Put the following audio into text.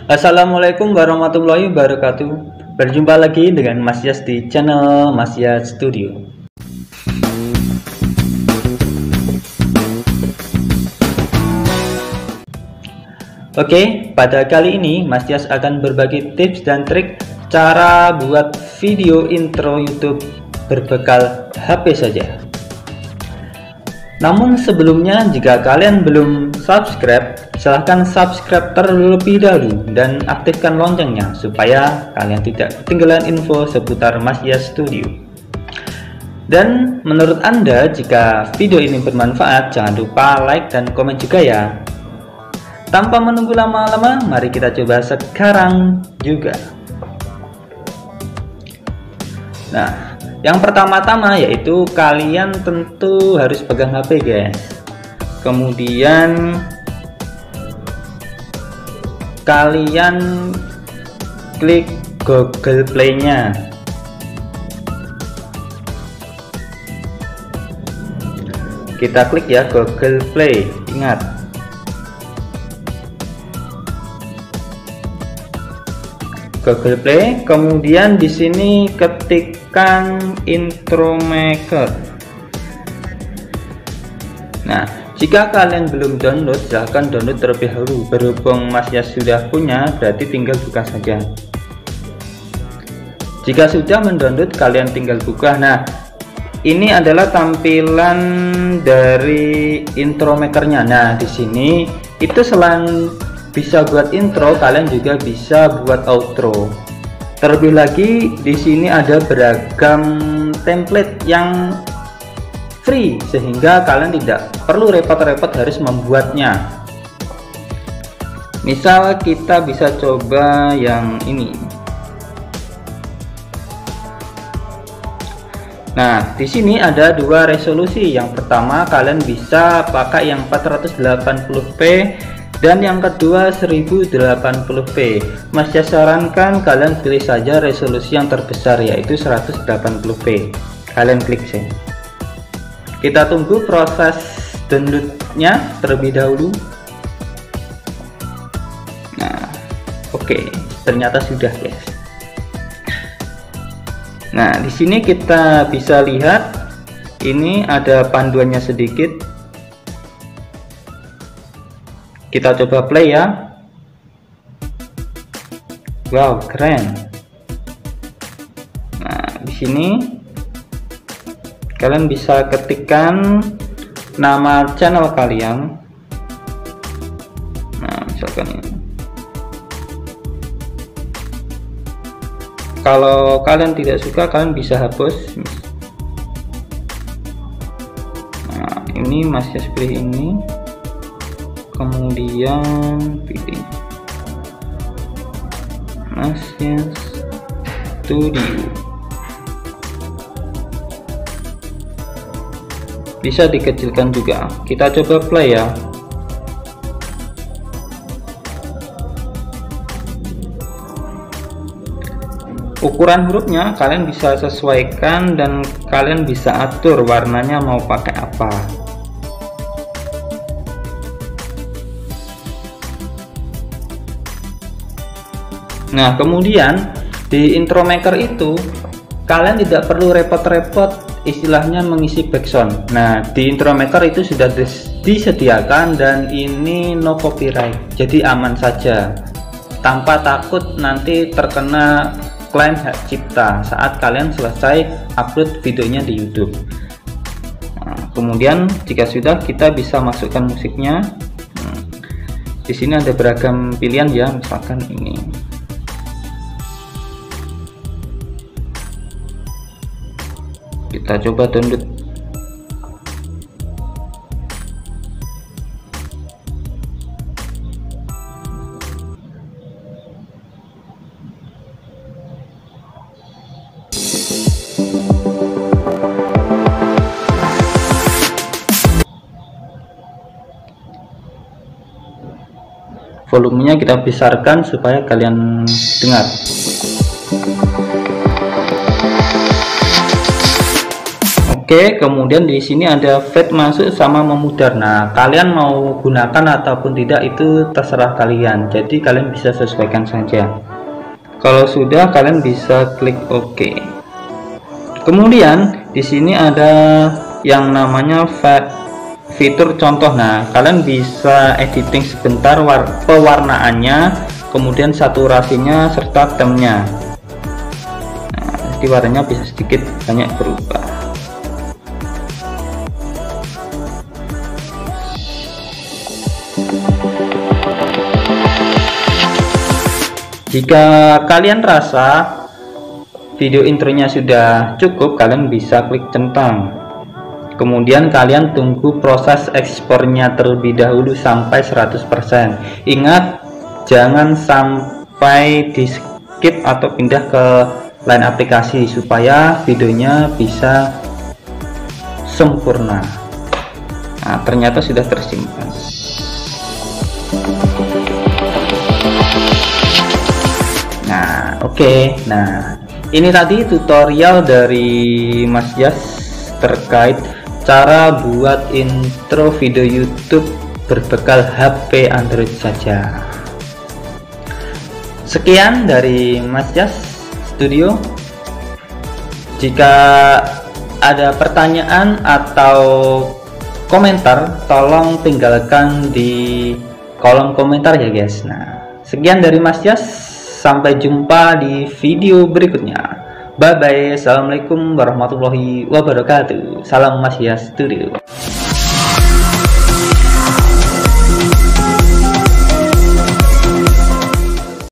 Assalamualaikum warahmatullahi wabarakatuh. Berjumpa lagi dengan Mas Yas di channel Mas Yas Studio. Oke, pada kali ini Mas Yas akan berbagi tips dan trik cara buat video intro YouTube berbekal HP saja. Namun sebelumnya, jika kalian belum subscribe, silahkan subscribe terlebih dahulu dan aktifkan loncengnya supaya kalian tidak ketinggalan info seputar Mas Yas Studio. Dan menurut Anda, jika video ini bermanfaat, jangan lupa like dan komen juga ya. Tanpa menunggu lama-lama, mari kita coba sekarang juga. Nah, yang pertama-tama yaitu kalian tentu harus pegang HP guys. Kemudian kalian klik Google Play-nya. Kita klik ya Google Play. Ingat, Google Play, kemudian di sini ketikkan Intro Maker. Nah, jika kalian belum download, silahkan download terlebih dahulu. Berhubung Mas Yas sudah punya, berarti tinggal buka saja. Jika sudah mendownload, kalian tinggal buka. Nah, ini adalah tampilan dari Intro Maker-nya. Nah, di sini itu selain bisa buat intro, kalian juga bisa buat outro. Terlebih lagi di sini ada beragam template yang free sehingga kalian tidak perlu repot-repot harus membuatnya. Misal kita bisa coba yang ini. Nah, di sini ada dua resolusi. Yang pertama, kalian bisa pakai yang 480p dan yang kedua 1080p. Mas Yas sarankan kalian pilih saja resolusi yang terbesar, yaitu 180p. Kalian klik saja. Kita tunggu proses downloadnya terlebih dahulu. Nah, oke, ternyata sudah guys. Nah, di sini kita bisa lihat ini ada panduannya sedikit. Kita coba play ya. Wow, keren. Nah, di sini kalian bisa ketikkan nama channel kalian. Nah, misalkan ini. Kalau kalian tidak suka, kalian bisa hapus. Nah, ini Mas Yas pilih ini. Kemudian pilih Mas Yas Studio. Bisa dikecilkan juga. Kita coba play ya. Ukuran hurufnya kalian bisa sesuaikan dan kalian bisa atur warnanya mau pakai apa. Nah, kemudian di Intro Maker itu kalian tidak perlu repot-repot istilahnya mengisi background. Nah, di Intro Maker itu sudah disediakan dan ini no copyright, jadi aman saja tanpa takut nanti terkena klaim hak cipta saat kalian selesai upload videonya di YouTube. Nah, kemudian jika sudah, kita bisa masukkan musiknya. Di sini ada beragam pilihan ya, misalkan ini. Kita coba download. Volumenya kita besarkan supaya kalian dengar. Oke, kemudian di sini ada fade masuk sama memudar. Nah, kalian mau gunakan ataupun tidak itu terserah kalian. Jadi kalian bisa sesuaikan saja. Kalau sudah, kalian bisa klik OK. Kemudian di sini ada yang namanya fitur contoh. Nah, kalian bisa editing sebentar pewarnaannya, kemudian saturasinya serta temnya. Nah, jadi warnanya bisa sedikit banyak berubah. Jika kalian rasa video intronya sudah cukup, kalian bisa klik centang. Kemudian kalian tunggu proses ekspornya terlebih dahulu sampai 100%. Ingat, jangan sampai di skip atau pindah ke lain aplikasi supaya videonya bisa sempurna. Nah, ternyata sudah tersimpan. Nah, oke. Nah, ini tadi tutorial dari Mas Jas terkait cara buat intro video YouTube berbekal HP Android saja. Sekian dari Mas Jas Studio. Jika ada pertanyaan atau komentar, tolong tinggalkan di kolom komentar ya guys. Nah, sekian dari Mas Jas. Sampai jumpa di video berikutnya. Bye bye. Assalamualaikum warahmatullahi wabarakatuh. Salam Mas Jas Studio.